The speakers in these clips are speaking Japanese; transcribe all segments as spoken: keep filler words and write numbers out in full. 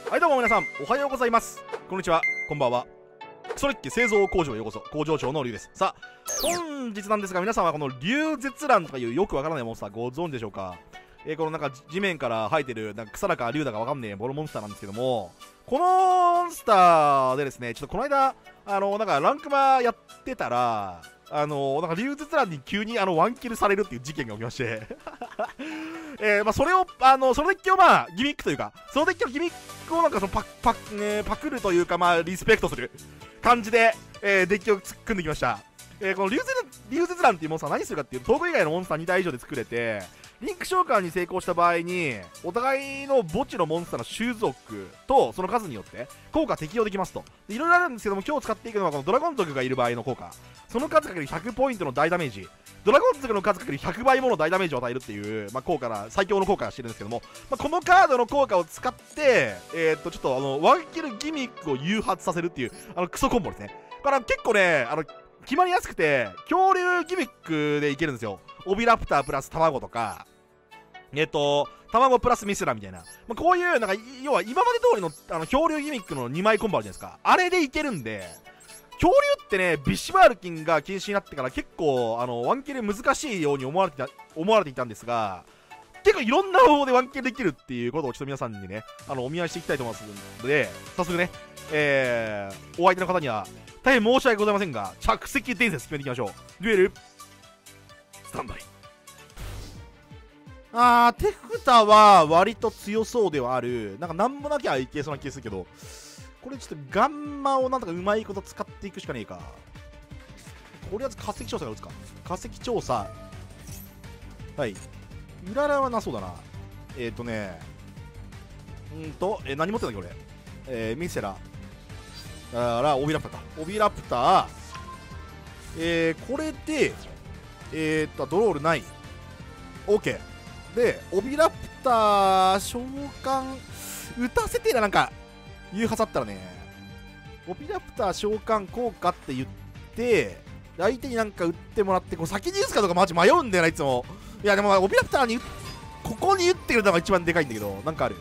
はい、どうも皆さん、おはようございます。こんにちは、こんばんは。クソレッケ製造工場へようこそ。工場長のリュウです。さあ、本日なんですが、皆さんはこの竜舌蘭とかいうよくわからないモンスターご存知でしょうか。えー、このなんか地面から生えてるなんか草だか竜だかわかんねえボロモンスターなんですけども、このモンスターでですね、ちょっとこの間、あの、なんかランクマやってたら、あのなんか竜舌蘭に急にあのワンキルされるっていう事件が起きましてえー、まあそれをあのそのデッキをまあギミックというか、そのデッキのギミックをなんかそのパパ、ね、パクるというか、まあリスペクトする感じで、えー、デッキを組んできました。えー、この竜舌蘭っていうモンスターは何するかっていうと、トーク以外のモンスターに体以上で作れて、リンク召喚に成功した場合にお互いの墓地のモンスターの種族とその数によって効果適用できますと。いろいろあるんですけども、今日使っていくのはこのドラゴン族がいる場合の効果、その数かけるひゃくポイントの大ダメージ、ドラゴン族の数かけるひゃくばいもの大ダメージを与えるっていう、まあ、効果な最強の効果がしてるんですけども、まあ、このカードの効果を使って、えー、っとちょっとあのワンキルギミックを誘発させるっていうあのクソコンボですね。だから結構ね、あの決まりやすくて恐竜ギミックでいけるんですよ。オビラプタープラス卵とか、えっと卵プラスミスラみたいな、まあ、こういうなんか要は今まで通りのあの恐竜ギミックのにまいコンボあるじゃないですか。あれでいけるんで、恐竜ってね、ビシバールキンが禁止になってから結構あのワンキル難しいように思われてた思われていたんですが、結構いろんな方法でワンキルできるっていうことをちょっと皆さんにね、あのお見合いしていきたいと思いますので、早速ね、えー、お相手の方には大変申し訳ございませんが、着席伝説決めていきましょう。デュエルスタンバイ。あー、手札は割と強そうではある。なんかなんもなきゃいけそうな気がするけど、これちょっとガンマをなんとかうまいこと使っていくしかねえか。とりあえず化石調査が打つか。化石調査。はい。うららはなそうだな。えっ、ー、とね。うんと、えー、何持ってんだっけ、俺。えー、ミセラ。だから、オビラプターか。オビラプター。えー、これで、えー、っと、ドロールない。OK。で、オビラプター、召喚、打たせてえな、なんか。いうはずだったらね、オビラプター召喚効果って言って相手になんか打ってもらって、こう先に打つかとかマジ迷うんだよな、いつも。いやでもオビラプターにここに打ってくるのが一番でかいんだけど、なんかある。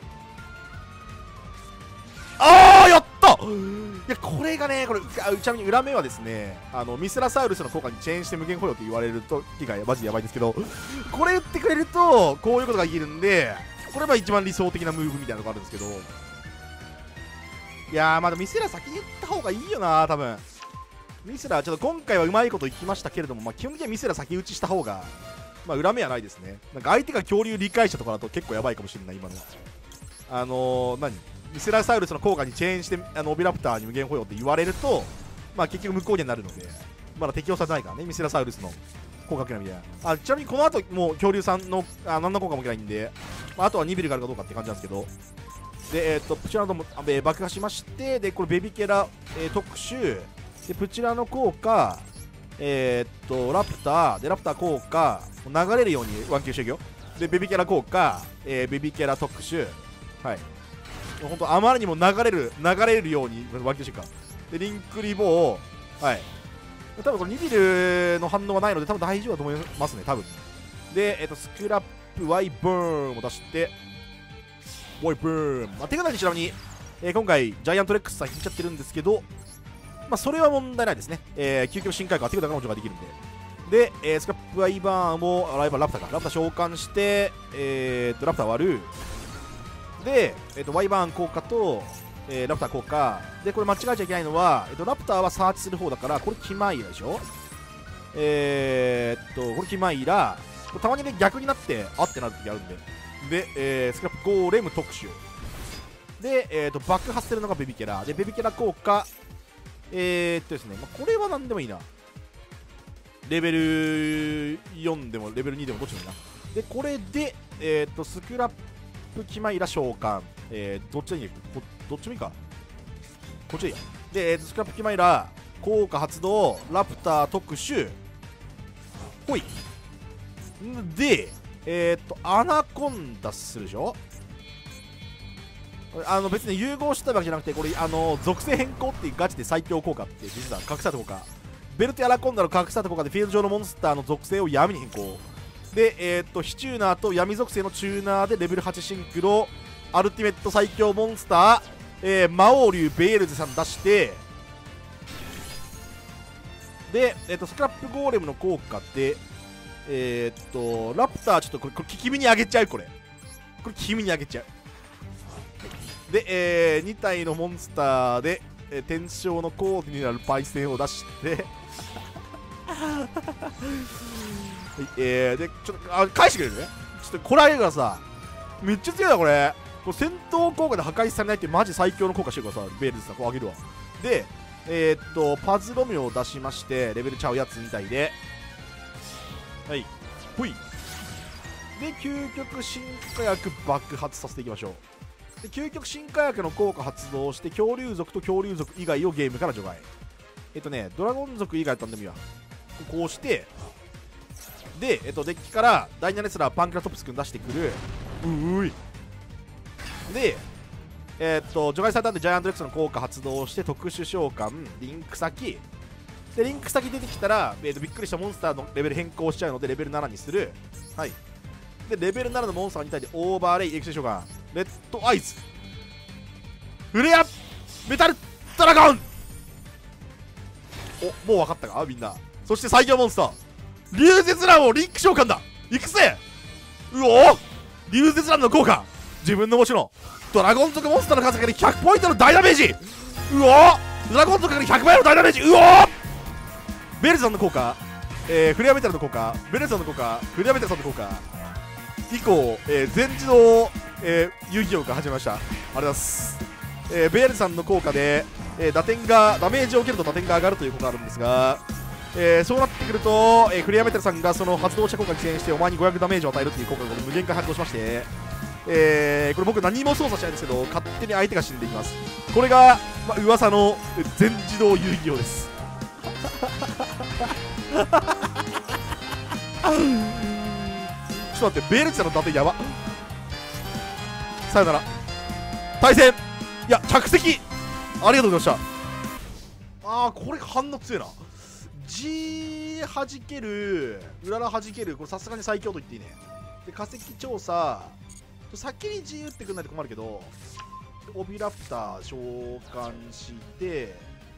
あー、やった。いやこれがね、これちなみに裏目はですね、あのミスラサウルスの効果にチェーンして無限捕虜って言われると以外マジでやばいんですけど、これ打ってくれるとこういうことができるんで、これは一番理想的なムーブみたいなのがあるんですけど、いやー、まだミスラ先に打った方がいいよな、多分。ミスラちょっと今回はうまいこといきましたけれども、まあ、基本的にはミスラ先打ちした方が、まあ、裏目はないですね。なんか相手が恐竜理解者とかだと結構やばいかもしれない、今の。あのー、何ミスラサウルスの効果にチェーンして、あのオビラプターに無限保養って言われると、まあ、結局無効になるので、まだ適用されてないからね、ミスラサウルスの効果系みたいな。あ、ちなみにこの後もう恐竜さんのあ何の効果も受けないんで、まあ、あとはニビルがあるかどうかって感じなんですけど、で、えー、とプチラのも、えー、爆破しまして、でこれベビケラ、えー、特殊でプチラの効果、えー、っとラプターでラプター効果流れるようにワンキルしていくよ。でベビケラ効果、えー、ベビケラ特殊、はい、本当あまりにも流れる流れるようにワンキルしていくか。でリンクリボー、はい、多分これニビルの反応がないので多分大丈夫だと思いますね、多分。で、えー、っとスクラップワイバーンを出して、ワイバーン、まあ、手札にちなみに、えー、今回ジャイアントレックスさん引いちゃってるんですけど、まあ、それは問題ないですね。えー、究極深海化手札からの除外できるんで。で、えー、スクラップワイバーンをライバーラプターかラプター召喚して、えー、とラプター割る。で、えー、とワイバーン効果と、えー、ラプター効果で、これ間違えちゃいけないのは、えー、とラプターはサーチする方だから、これキマイラでしょ。えー、っとこれキマイラ、たまにね逆になってあってなる時あるんで。で、えー、スクラップゴーレム特殊で、えー、と爆発するのがベビケラで、ベビケラ効果、えー、っとですね、まあ、これは何でもいいな。レベルよんでもレベルにでもどっちでもいいな。でこれで、えー、っとスクラップキマイラ召喚、えー、どっちでいいこどっちもいいか、こっちでいいや。で、えー、とスクラップキマイラ効果発動ラプター特殊ほいで、えー、っとアナコンダするでしょ。あの別に融合したわけじゃなくて、これあの属性変更っていうガチで最強効果って実は隠された効果、ベルトアナコンダの隠された効果でフィールド上のモンスターの属性を闇に変更で、えー、っと非チューナーと闇属性のチューナーでレベルはちシンクロアルティメット最強モンスター、えー、魔王竜ベールズさん出して、で、えー、とスクラップゴーレムの効果で、えー、っとラプターちょっとこれこれ君にあげちゃう。これこれ君にあげちゃう。で、えー、に体のモンスターで、えー、天正のコーデになるパイセンを出してはい、えー、でちょっとあ返してくれるね。ちょっとこらえるからさ、めっちゃ強いなこれ。これ戦闘効果で破壊されないってマジ最強の効果してるからさ、ベールズさんこうあげるわ。でえー、っとパズロミオを出しまして、レベルちゃうやつみたいで、はいほいで究極進化薬爆発させていきましょう。で究極進化薬の効果発動して、恐竜族と恐竜族以外をゲームから除外。えっとねドラゴン族以外だったんでもいいわ。こうしてで、えっと、デッキからダイナレスラーパンクラトプス君出してくる。うーいでえっと除外されたんでジャイアントレックスの効果発動して特殊召喚リンク先で、リンク先出てきたら、えー、とびっくりしたモンスターのレベル変更しちゃうのでレベルななにする。はいでレベルななのモンスターに対してオーバーレイエクセ召喚レッドアイズフレアメタルドラゴン。おもう分かったかみんな。そして最強モンスター竜絶ランをリンク召喚だ。いくぜ。うお竜絶ランの効果、自分の持ちのドラゴン族モンスターの数かけるひゃくポイントの大ダメージ。うおドラゴン族かけるひゃくばいの大ダメージ。うおベルズさんの効果、えー、フレアメタルの効果、ベルズさんの効果、フレアメタルさんの効果以降、えー、全自動、えー、遊戯王が始まりました。ありがとうございます。えー、ベールズさんの効果で、えー、打点がダメージを受けると打点が上がるということがあるんですが、えー、そうなってくると、えー、フレアメタルさんがその発動した効果に起点してお前にごひゃくダメージを与えるという効果が無限化発動しまして、えー、これ僕何も操作しないんですけど勝手に相手が死んでいきます。これが、まあ、噂の全自動遊戯王です。ちょっと待って、ベールズさんの打点やば。さよなら対戦。いや着席ありがとうございました。あーこれ反応強いな。 G はじけるうららはじける、これさすがに最強と言っていいね。で化石調査先に G 打ってくんないと困るけど、オビラプター召喚して、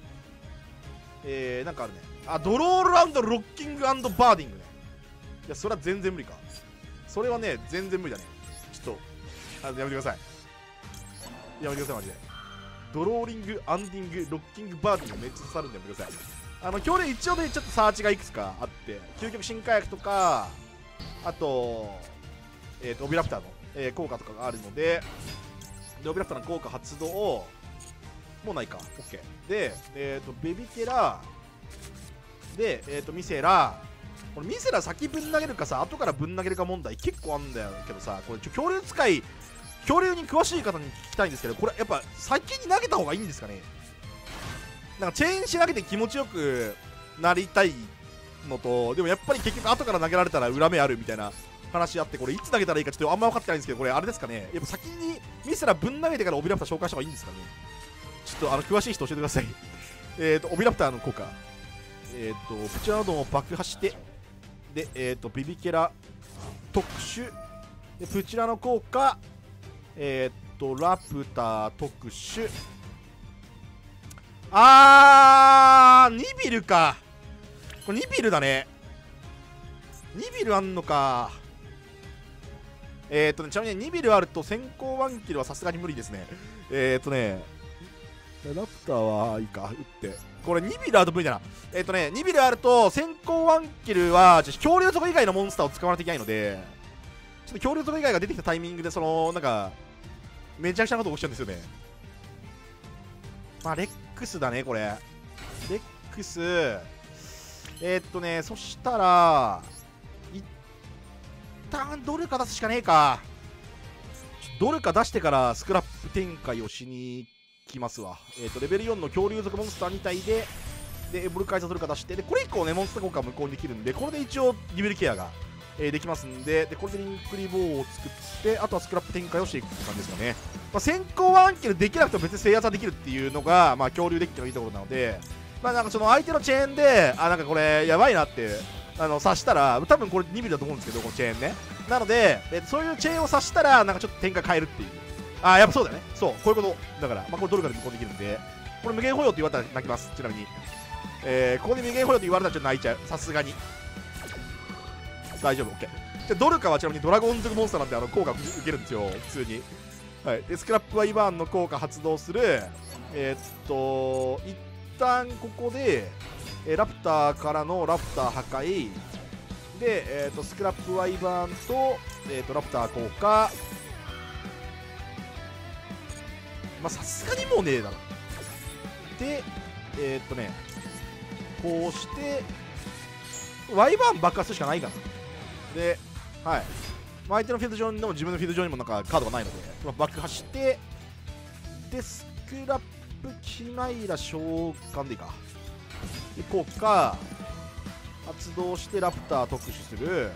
えー、なんかあるね。あドロールラウンドロッキング&バーディングね。いやそれは全然無理か。それはね全然無理だね。ちょっとあやめてください。やめてくださいマジで。ドローリングアンディングロッキングバーディングめっちゃ刺さるんでやめてください。あの今日で一応でちょっとサーチがいくつかあって、究極進化薬とかあとえっ、ー、とオビラプターの、えー、効果とかがあるので、でオビラプターの効果発動もうないか OK で、えっ、ー、とベビケラで、えっ、ー、とミセラ、これミセラ先ぶん投げるかさ後からぶん投げるか問題結構あるんだよけどさ、これちょ恐竜使い恐竜に詳しい方に聞きたいんですけど、これやっぱ先に投げた方がいいんですかね。なんかチェーンし投げて気持ちよくなりたいのと、でもやっぱり結局後から投げられたら裏目あるみたいな話あって、これいつ投げたらいいかちょっとあんま分かってないんですけど、これあれですかね、やっぱ先にミセラぶん投げてからオビラプター紹介した方がいいんですかね。ちょっとあの詳しい人教えてください。えっとオビラプターの効果、えっ、ー、とプチュラノドンを爆破してで、えっ、ー、とビビケラ特殊でプチュラの効果、えっ、ー、とラプター特殊、あーニビルか。これニビルだね。ニビルあんのか。えっ、ー、とねちなみにニビルあると先行ワンキルはさすがに無理ですね。えっ、ー、とねラプターはいいか打って、これニビルあると無理だな。えっ、ー、とねニビルあると先行ワンキルは恐竜族以外のモンスターを使わないといけないので、ちょっと恐竜族以外が出てきたタイミングでそのなんかめちゃくちゃなこと起きちゃうんですよね。まあレックスだねこれ。レックスえー、っとねそしたら一旦ドルカ出すしかねえか。ドルカ出してからスクラップ展開をしにきますわ。えー、っとレベルよんの恐竜族モンスターに体ででエボルカイザードルカ出して、でこれ以降ねモンスター効果無効にできるんで、これで一応リベルケアが、えー、できますんで、でこれでリンクリボーを作ってあとはスクラップ展開をしていくって感じですかね。まあ、先行ワンキルできなくても別に制圧はできるっていうのが、まあ、恐竜デッキのいいところなので、まあ、なんかその相手のチェーンであなんかこれやばいなってあの刺したら多分これにミリだと思うんですけどこのチェーンね。なので、えー、そういうチェーンを刺したらなんかちょっと展開変えるっていうああやっぱそうだよね。そうこういうことだから、まあ、これドルカで無効できるんで、これ無限保養って言われたら泣きます。ちなみにえー、ここで無限保養って言われたらちょっと泣いちゃう、さすがに。大丈夫 OK。 じゃあドルカはちなみにドラゴン族モンスターなんであの効果受けるんですよ普通に。はい、でスクラップワイバーンの効果発動する。えー、っと一旦ここで、えー、ラプターからのラプター破壊で、えー、っとスクラップワイバーンと、えー、っとラプター効果、まあさすがにもうねえだろ。でえー、っとねこうしてワイバーン爆発するしかないかな。ではい、まあ、相手のフィールド上にも自分のフィールド上にもなんかカードがないので、まあ、爆破してでスクラップキマイラ召喚でいいかで効果発動してラプター特殊する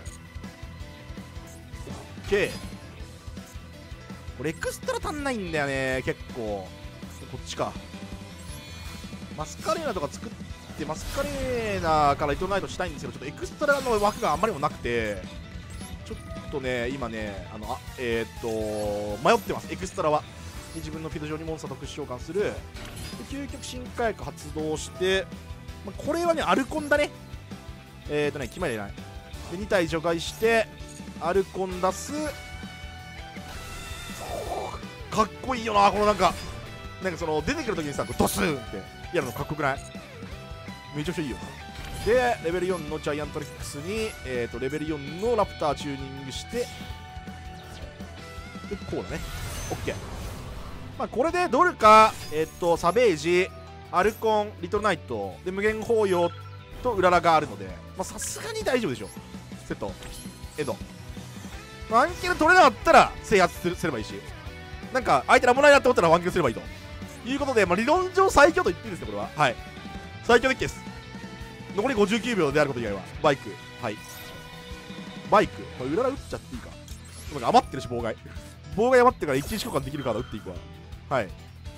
OK。 これエクストラ足んないんだよね結構。こっちかマスカレーナとか作ってマスカレーナからリトルナイトしたいんですけど、ちょっとエクストラの枠があんまりもなくて、ちょっとね今ねあのあえー、っと迷ってます。エクストラはで自分のフィールド上にモンスター特殊召喚するで究極進化薬発動して、まあ、これはねアルコンだね。えー、っとね決まりないでに体除外してアルコン出す。かっこいいよなこのなんかなんかその出てくるときにさドスンってやるのかっこよくない？めちゃくちゃいいよな。でレベルよんのジャイアントリックスに、えー、とレベルよんのラプターチューニングしてでこうだね OK。 まあこれでドルカ、えー、とサベージアルコンリトルナイトで無限包容とウララがあるのでさすがに大丈夫でしょ。セットエド、まあ、アンキル取れなかったら制圧するすればいいし、なんか相手ラモナイなって思ったらワンキルすればいいということで、まあ、理論上最強と言っていいですねこれは。はい最強デッキです。残りごじゅうきゅうびょうであること以外はバイクはいバイクこれウララ打っちゃっていいか。なんか余ってるし妨害妨害余ってるから一日交換できるカード打っていくわ。はい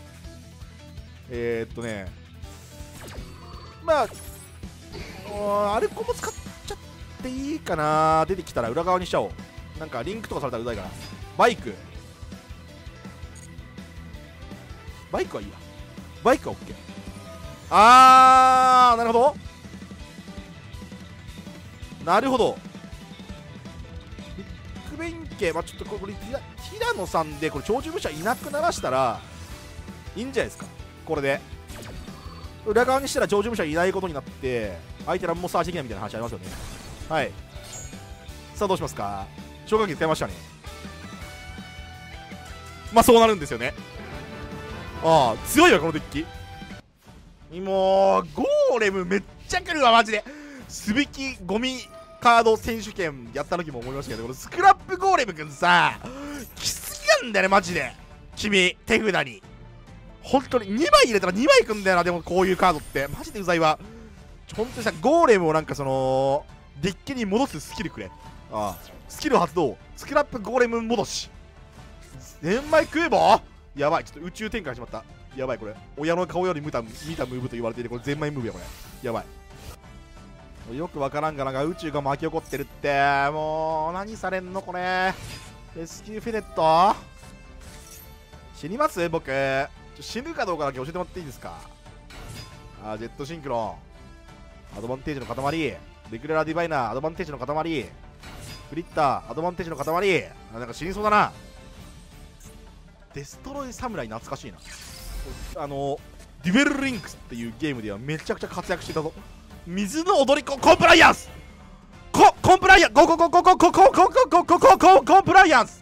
えー、っとねまあアルコも使っちゃっていいかな。出てきたら裏側にしちゃおう。なんかリンクとかされたらうざいからバイクバイクはいいわ。バイクは OK。 あーなるほどなるほどビッグベイン家、まあ、ちょっとこれティラ、ティラノさんでこれ超重武者いなくならしたらいいんじゃないですか。これで裏側にしたら超重武者いないことになって相手らもサーチできないみたいな話ありますよね。はいさあどうしますか。消火器使いましたね。まあそうなるんですよね。ああ強いわこのデッキ。もうゴーレムめっちゃ来るわマジで。すべきゴミカード選手権やった時も思いましたけど、このスクラップゴーレムくんさきすぎなんだよねマジで。君手札に本当ににまい入れたらにまいくんだよな。でもこういうカードってマジでうざいわ。本当にさゴーレムをなんかそのデッキに戻すスキルくれ。ああスキル発動スクラップゴーレム戻しゼンマイ食えばやばい。ちょっと宇宙展開しまった。やばいこれ親の顔より見た見たムーブと言われているこれゼンマイムーブやこれやばい。よくわからんがなんか宇宙が巻き起こってるって。もう何されんのこれ。レスキューフェネット死にます僕。ちょ死ぬかどうかだけ教えてもらっていいですか。あージェットシンクロンアドバンテージの塊デクレラディバイナーアドバンテージの塊フリッターアドバンテージの塊。あなんか死にそうだな。デストロイサムライ懐かしいな。あのデュエルリンクスっていうゲームではめちゃくちゃ活躍してたぞ。水の踊り子コンプライアンスココンプライアンスココココココココココココココンプライアンス。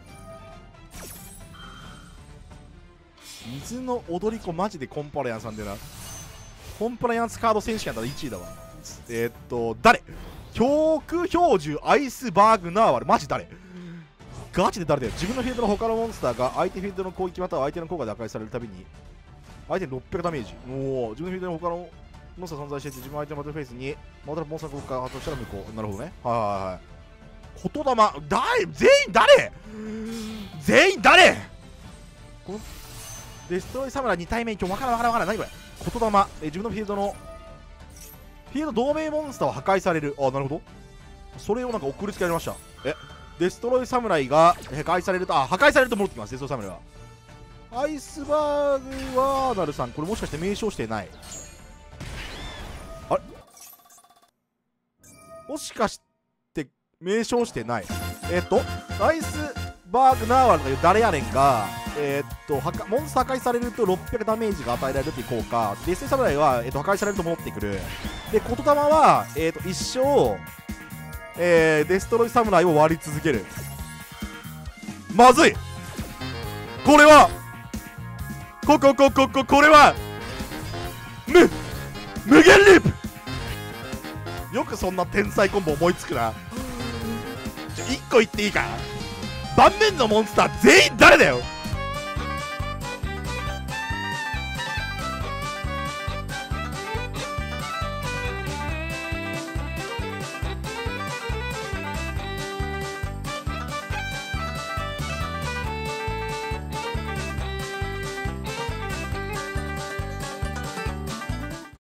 水の踊り子マジでコンプライアンスなんだよな。コンプライアンスカード選手権だったらいちいだわ。えー、っと誰極標準アイスバーグナーワルマジ誰ガチで誰だよ。自分のフィールドの他のモンスターが相手フィールドの攻撃または相手の効果で破壊されるたびに相手にろっぴゃくダメージ。もう自分のフィールドの他のモンスター存在していて自分相手のバトルフェイスにまたモンスター効果が発動したら無効。なるほどね。はいはいはい。言霊誰全員誰全員誰このデストロイサムライに体目今日分からん分からん分からん何これ言霊え自分のフィールドのフィールド同盟モンスターは破壊される。あなるほどそれをなんか送りつけられました。えデストロイサムライが破壊されるとあ破壊されると戻ってきます。デストロイサムライはアイスバーグワーナルさん、これもしかして名称してない？あれ、もしかして名称してない？えっとアイスバーグナーワルとかいう誰やねんが、えー、っと破壊モンスター破壊されるとろっぴゃくダメージが与えられるっていう効果、デスティ侍は、えー、っと破壊されると戻ってくる。で言霊は、えー、っと一生、えー、デストロイ侍を割り続ける。まずい、これはここここここれは無無限ループ。よくそんな天才コンボ思いつくな。ちょいっこ言っていいか、盤面のモンスター全員誰だよ。